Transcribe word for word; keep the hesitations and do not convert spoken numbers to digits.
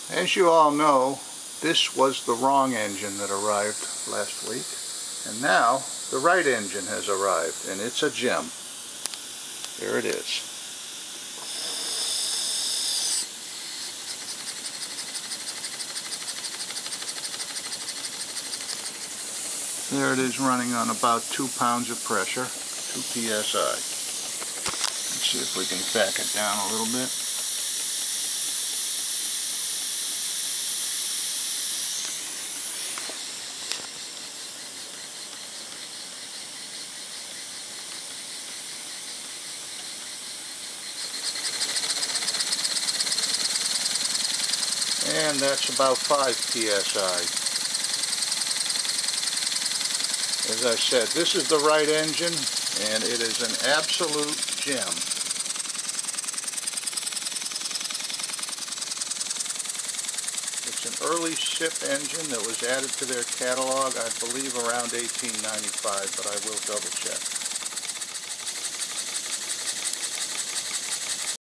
As you all know, this was the wrong engine that arrived last week, and now the right engine has arrived, and it's a gem. There it is. There it is, running on about two pounds of pressure, two P S I. Let's see if we can back it down a little bit. And that's about five P S I. As I said, this is the right engine, and it is an absolute gem. It's an early S I P engine that was added to their catalog, I believe around eighteen ninety-five, but I will double check.